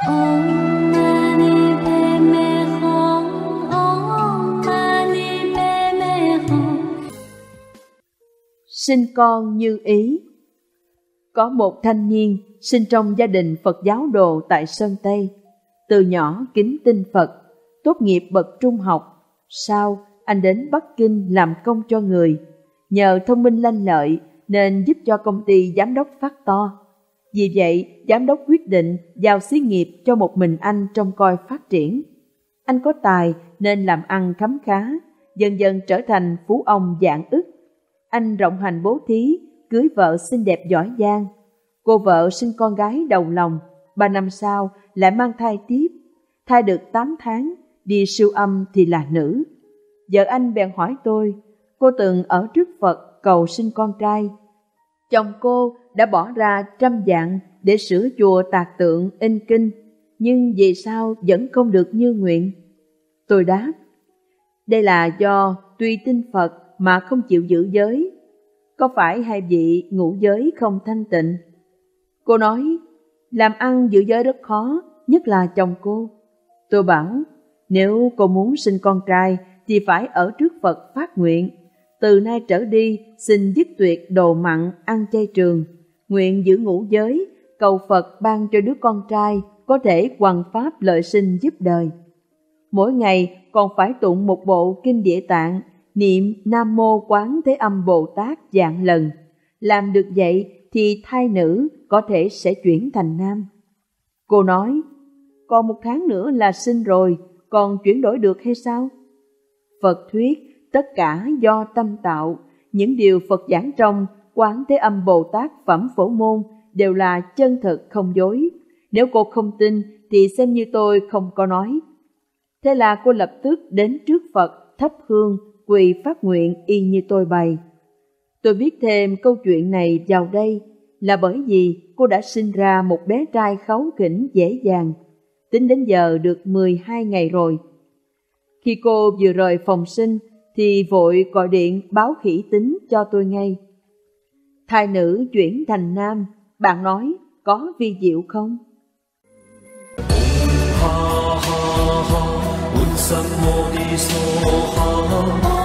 Om Mani Padme Hum. Om Mani Padme Hum. Sinh con như ý. Có một thanh niên sinh trong gia đình Phật giáo đồ tại Sơn Tây. Từ nhỏ kính tin Phật, tốt nghiệp bậc trung học. Sau, anh đến Bắc Kinh làm công cho người. Nhờ thông minh lanh lợi nên giúp cho công ty giám đốc phát to. Vì vậy, giám đốc quyết định giao xí nghiệp cho một mình anh trông coi phát triển. Anh có tài nên làm ăn khấm khá, dần dần trở thành phú ông vạn ức. Anh rộng hành bố thí, cưới vợ xinh đẹp giỏi giang. Cô vợ sinh con gái đầu lòng, 3 năm sau lại mang thai tiếp. Thai được 8 tháng, đi siêu âm thì là nữ. Vợ anh bèn hỏi tôi, cô từng ở trước Phật cầu sinh con trai. Chồng cô đã bỏ ra trăm vạn để sửa chùa tạc tượng in kinh, nhưng vì sao vẫn không được như nguyện? Tôi đáp, đây là do tuy tin Phật mà không chịu giữ giới. Có phải hai vị ngũ giới không thanh tịnh? Cô nói, làm ăn giữ giới rất khó, nhất là chồng cô. Tôi bảo, nếu cô muốn sinh con trai thì phải ở trước Phật phát nguyện. Từ nay trở đi, xin dứt tuyệt đồ mặn, ăn chay trường. Nguyện giữ ngũ giới, cầu Phật ban cho đứa con trai có thể hoằng pháp lợi sinh giúp đời. Mỗi ngày còn phải tụng một bộ kinh Địa Tạng, niệm Nam Mô Quán Thế Âm Bồ Tát vạn lần. Làm được vậy thì thai nữ có thể sẽ chuyển thành nam. Cô nói, còn 1 tháng nữa là sinh rồi, còn chuyển đổi được hay sao? Phật thuyết, tất cả do tâm tạo. Những điều Phật giảng trong Quán Thế Âm Bồ Tát Phẩm Phổ Môn đều là chân thực không dối. Nếu cô không tin thì xem như tôi không có nói. Thế là cô lập tức đến trước Phật thắp hương, quỳ phát nguyện y như tôi bày. Tôi viết thêm câu chuyện này vào đây là bởi vì cô đã sinh ra một bé trai kháu khỉnh dễ dàng. Tính đến giờ được 12 ngày rồi. Khi cô vừa rời phòng sinh thì vội gọi điện báo khỉ tính cho tôi ngay. Thai nữ chuyển thành nam, bạn nói có vi diệu không? Ha ha ha,